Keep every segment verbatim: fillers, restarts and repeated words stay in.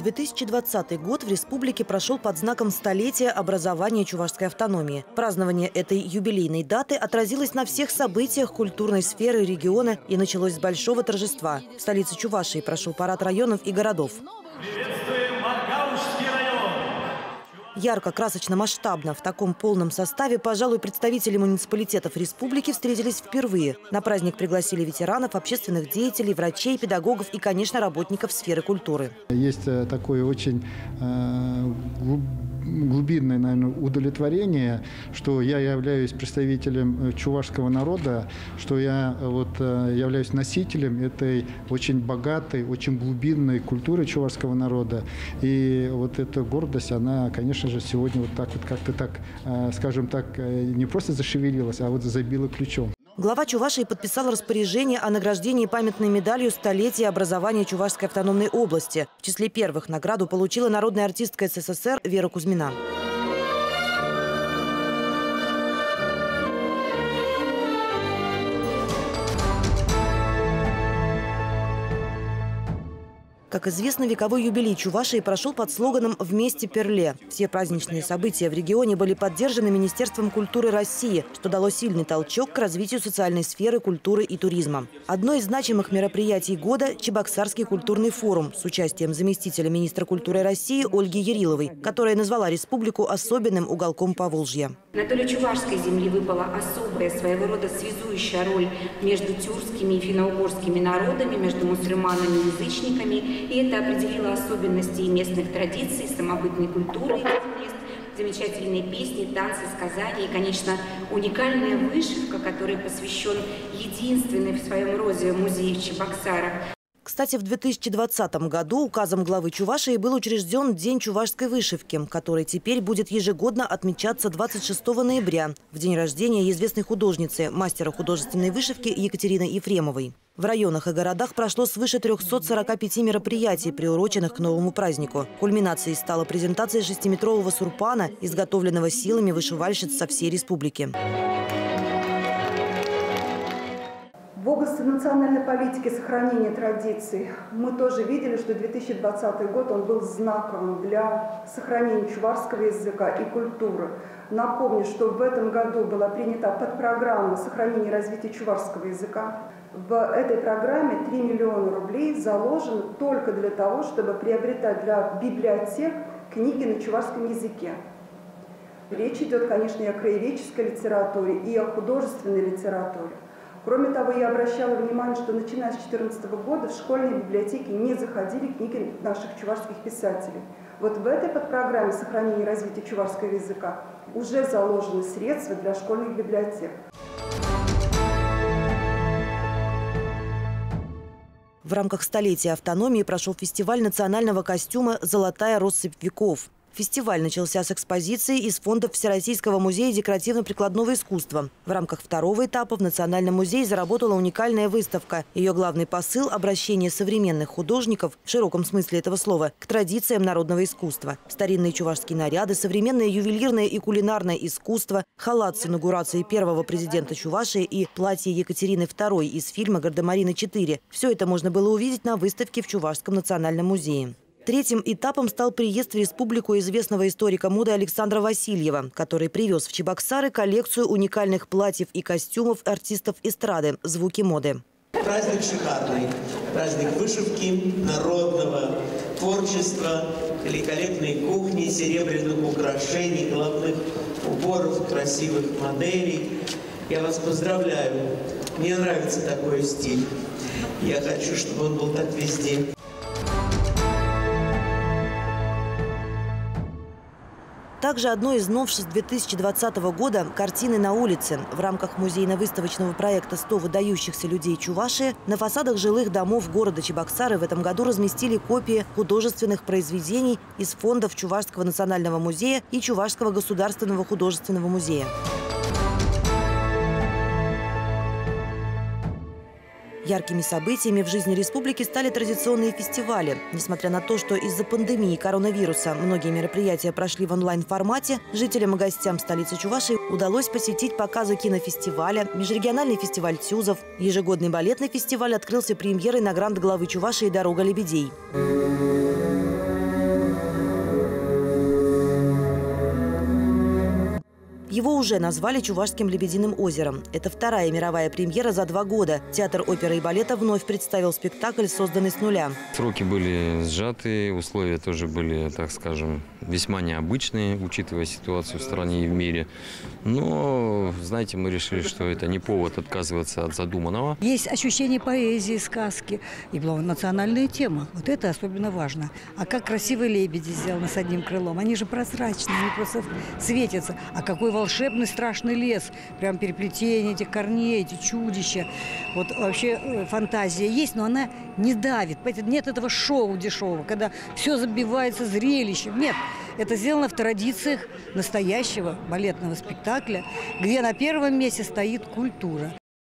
две тысячи двадцатый год в республике прошел под знаком столетия образования чувашской автономии. Празднование этой юбилейной даты отразилось на всех событиях культурной сферы региона и началось с большого торжества. В столице Чувашии прошел парад районов и городов. Приветствуем Маргаушский район! Ярко, красочно, масштабно. В таком полном составе, пожалуй, представители муниципалитетов республики встретились впервые. На праздник пригласили ветеранов, общественных деятелей, врачей, педагогов и, конечно, работников сферы культуры. Есть такое очень э, глубинное, наверное, удовлетворение, что я являюсь представителем чувашского народа, что я вот, являюсь носителем этой очень богатой, очень глубинной культуры чувашского народа. И вот эта гордость, она, конечно же, сегодня вот так вот как-то так, скажем так, не просто зашевелилась, а вот забила ключом. Глава Чувашии подписал распоряжение о награждении памятной медалью столетия образования Чувашской автономной области. В числе первых награду получила народная артистка СССР Вера Кузьмина. Как известно, вековой юбилей Чувашии прошел под слоганом «Вместе Перле». Все праздничные события в регионе были поддержаны Министерством культуры России, что дало сильный толчок к развитию социальной сферы, культуры и туризма. Одно из значимых мероприятий года – Чебоксарский культурный форум с участием заместителя министра культуры России Ольги Яриловой, которая назвала республику особенным уголком Поволжья. На долю чувашской земли выпала особая своего рода связующая роль между тюркскими и финно-угорскими народами, между мусульманами и язычниками. И это определило особенности местных традиций, самобытной культуры этих мест, замечательные песни, танцы, сказания и, конечно, уникальная вышивка, которой посвящен единственный в своем роде музей в Чебоксарах. Кстати, в две тысячи двадцатом году указом главы Чувашии был учрежден День чувашской вышивки, который теперь будет ежегодно отмечаться двадцать шестого ноября, в день рождения известной художницы, мастера художественной вышивки Екатерины Ефремовой. В районах и городах прошло свыше трёхсот сорока пяти мероприятий, приуроченных к новому празднику. Кульминацией стала презентация шестиметрового сурпана, изготовленного силами вышивальщиц со всей республики. В области национальной политики сохранения традиций мы тоже видели, что две тысячи двадцатый год он был знаковым для сохранения чувашского языка и культуры. Напомню, что в этом году была принята подпрограмма сохранения и развития чувашского языка. В этой программе три миллиона рублей заложено только для того, чтобы приобретать для библиотек книги на чувашском языке. Речь идет, конечно, и о краеведческой литературе, и о художественной литературе. Кроме того, я обращала внимание, что начиная с две тысячи четырнадцатого года в школьные библиотеки не заходили книги наших чувашских писателей. Вот в этой подпрограмме сохранения и развития чувашского языка уже заложены средства для школьных библиотек. В рамках столетия автономии прошел фестиваль национального костюма «Золотая россыпь веков». Фестиваль начался с экспозиции из фондов Всероссийского музея декоративно-прикладного искусства. В рамках второго этапа в Национальном музее заработала уникальная выставка. Ее главный посыл – обращение современных художников, в широком смысле этого слова, к традициям народного искусства. Старинные чувашские наряды, современное ювелирное и кулинарное искусство, халат с инаугурацией первого президента Чувашии и платье Екатерины второй из фильма «Гардемарины четыре». Все это можно было увидеть на выставке в Чувашском национальном музее. Третьим этапом стал приезд в республику известного историка моды Александра Васильева, который привез в Чебоксары коллекцию уникальных платьев и костюмов артистов эстрады «Звуки моды». Праздник шикарный. Праздник вышивки, народного творчества, великолепной кухни, серебряных украшений, головных уборов, красивых моделей. Я вас поздравляю. Мне нравится такой стиль. Я хочу, чтобы он был так везде. Также одно из новшеств две тысячи двадцатого года – картины на улице. В рамках музейно-выставочного проекта «сто выдающихся людей Чувашии» на фасадах жилых домов города Чебоксары в этом году разместили копии художественных произведений из фондов Чувашского национального музея и Чувашского государственного художественного музея. Яркими событиями в жизни республики стали традиционные фестивали. Несмотря на то, что из-за пандемии коронавируса многие мероприятия прошли в онлайн-формате, жителям и гостям столицы Чувашии удалось посетить показы кинофестиваля, межрегиональный фестиваль тюзов. Ежегодный балетный фестиваль открылся премьерой на гранд главы Чувашии «Дорога лебедей». Его уже назвали Чувашским лебединым озером. Это вторая мировая премьера за два года. Театр оперы и балета вновь представил спектакль, созданный с нуля. Сроки были сжаты, условия тоже были, так скажем, весьма необычные, учитывая ситуацию в стране и в мире. Но, знаете, мы решили, что это не повод отказываться от задуманного. Есть ощущение поэзии, сказки и национальная тема. Вот это особенно важно. А как красивые лебеди сделаны с одним крылом. Они же прозрачные, они просто светятся. А какой волшебный страшный лес. Прям переплетение этих корней, эти чудища. Вот вообще фантазия есть, но она не давит. Нет этого шоу дешевого, когда все забивается зрелищем. Нет, это сделано в традициях настоящего балетного спектакля, где на первом месте стоит культура.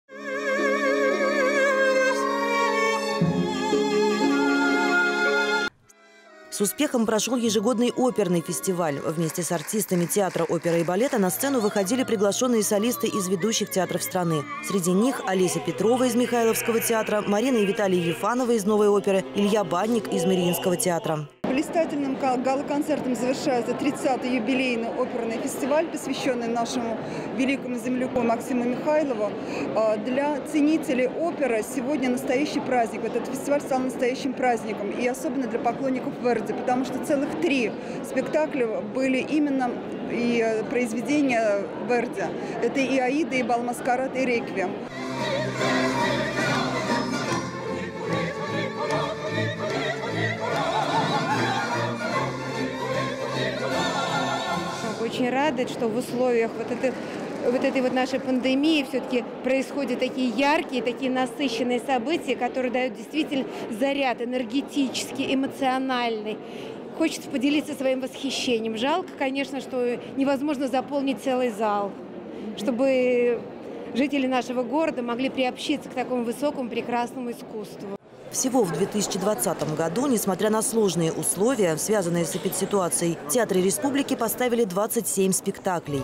С успехом прошел ежегодный оперный фестиваль. Вместе с артистами театра оперы и балета на сцену выходили приглашенные солисты из ведущих театров страны. Среди них Олеся Петрова из Михайловского театра, Марина и Виталий Ефановы из Новой оперы, Илья Банник из Мариинского театра. Блистательным гала-концертом завершается тридцатый юбилейный оперный фестиваль, посвященный нашему великому земляку Максиму Михайлову. Для ценителей оперы сегодня настоящий праздник. Этот фестиваль стал настоящим праздником. И особенно для поклонников Верди, потому что целых три спектакля были именно и произведения Верди. Это и «Аида», и «Бал Маскарад», и «Реквием». Очень рада, что в условиях вот этой, вот этой вот нашей пандемии все-таки происходят такие яркие, такие насыщенные события, которые дают действительно заряд энергетический, эмоциональный. Хочется поделиться своим восхищением. Жалко, конечно, что невозможно заполнить целый зал, чтобы жители нашего города могли приобщиться к такому высокому, прекрасному искусству. Всего в две тысячи двадцатом году, несмотря на сложные условия, связанные с эпидситуацией, театры республики поставили двадцать семь спектаклей.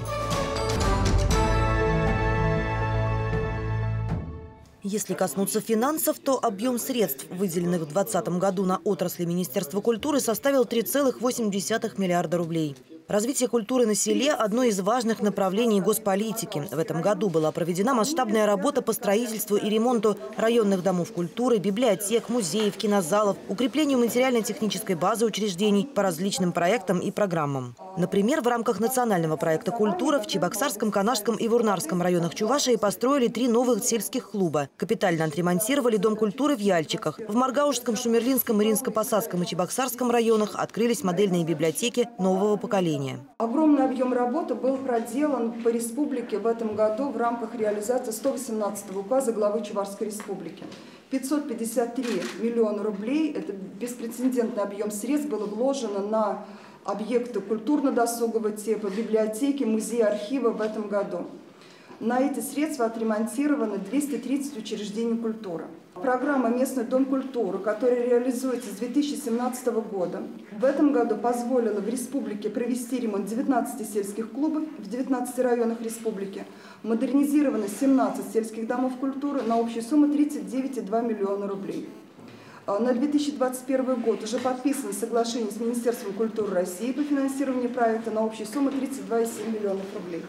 Если коснуться финансов, то объем средств, выделенных в две тысячи двадцатом году на отрасли Министерства культуры, составил три целых восемь десятых миллиарда рублей. Развитие культуры на селе – одно из важных направлений госполитики. В этом году была проведена масштабная работа по строительству и ремонту районных домов культуры, библиотек, музеев, кинозалов, укреплению материально-технической базы учреждений по различным проектам и программам. Например, в рамках национального проекта «Культура» в Чебоксарском, Канашском и Вурнарском районах Чувашии построили три новых сельских клуба. Капитально отремонтировали Дом культуры в Яльчиках. В Маргаушском, Шумерлинском, Иринско-Посадском и Чебоксарском районах открылись модельные библиотеки нового поколения. Огромный объем работы был проделан по республике в этом году в рамках реализации сто восемнадцатого указа главы Чувашской республики. пятьсот пятьдесят три миллиона рублей, это беспрецедентный объем средств, было вложено на объекты культурно-досугового типа, библиотеки, музеи, архивы в этом году. На эти средства отремонтировано двести тридцать учреждений культуры. Программа «Местный дом культуры», которая реализуется с две тысячи семнадцатого года, в этом году позволила в республике провести ремонт девятнадцати сельских клубов в девятнадцати районах республики. Модернизировано семнадцать сельских домов культуры на общую сумму тридцать девять целых два десятых миллиона рублей. На две тысячи двадцать первый год уже подписано соглашение с Министерством культуры России по финансированию проекта на общую сумму тридцать два целых семь десятых миллиона рублей.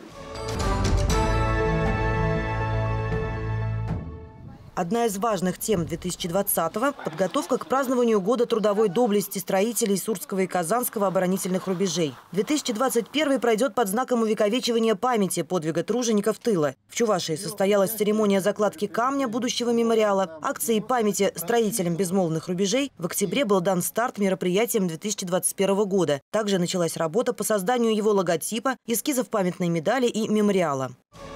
Одна из важных тем две тысячи двадцатого – подготовка к празднованию Года трудовой доблести строителей Сурского и Казанского оборонительных рубежей. две тысячи двадцать первый пройдет под знаком увековечивания памяти подвига тружеников тыла. В Чувашии состоялась церемония закладки камня будущего мемориала. Акции памяти строителям безмолвных рубежей. В октябре был дан старт мероприятиям две тысячи двадцать первого года. Также началась работа по созданию его логотипа, эскизов памятной медали и мемориала.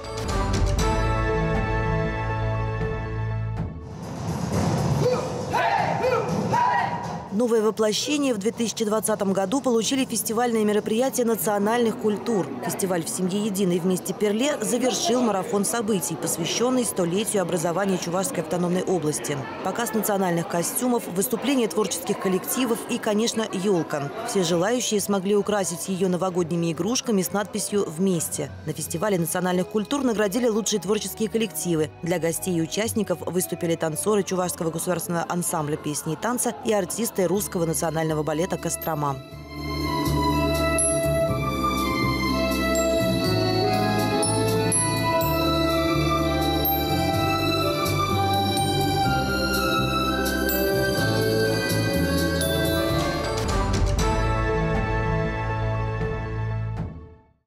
Новое воплощение в две тысячи двадцатом году получили фестивальные мероприятия национальных культур. Фестиваль «В семье единой вместе Перле» завершил марафон событий, посвященный столетию образования Чувашской автономной области. Показ национальных костюмов, выступления творческих коллективов и, конечно, елка. Все желающие смогли украсить ее новогодними игрушками с надписью «Вместе». На фестивале национальных культур наградили лучшие творческие коллективы. Для гостей и участников выступили танцоры Чувашского государственного ансамбля песни и танца и артисты Русского национального балета «Кострома».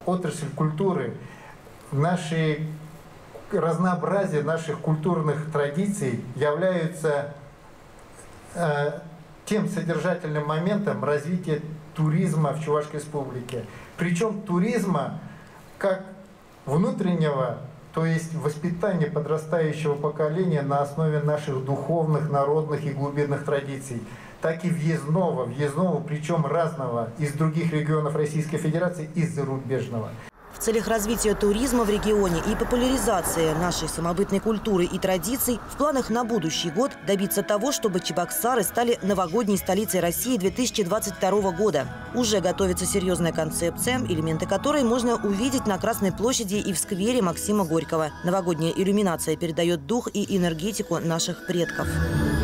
отрасль культуры, наши разнообразие наших культурных традиций являются э, тем содержательным моментом развития туризма в Чувашской республике. Причем туризма как внутреннего, то есть воспитания подрастающего поколения на основе наших духовных, народных и глубинных традиций, так и въездного, въездного, причем разного, из других регионов Российской Федерации и зарубежного. В целях развития туризма в регионе и популяризации нашей самобытной культуры и традиций в планах на будущий год добиться того, чтобы Чебоксары стали новогодней столицей России две тысячи двадцать второго года. Уже готовится серьезная концепция, элементы которой можно увидеть на Красной площади и в сквере Максима Горького. Новогодняя иллюминация передает дух и энергетику наших предков.